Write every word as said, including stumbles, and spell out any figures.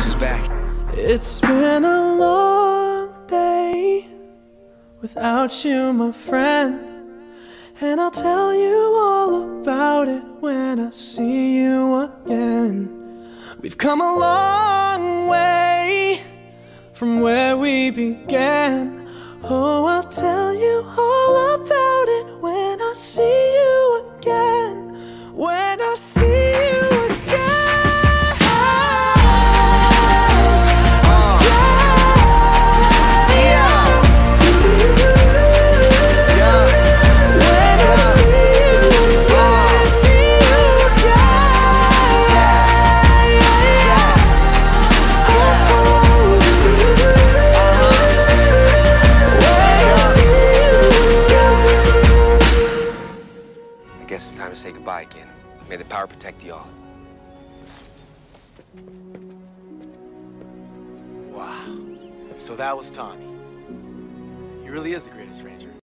guess who's back? It's been a long day without you, my friend, and I'll tell you all about it when I see you again. We've come a long way from where we began. Oh, I'll tell you all about it when I see you again. When I see you again. Uh, yeah. Yeah. When I see you again, see you again. I guess it's time to say goodbye again. May the power protect you all. Wow. So that was Tommy. He really is the greatest ranger.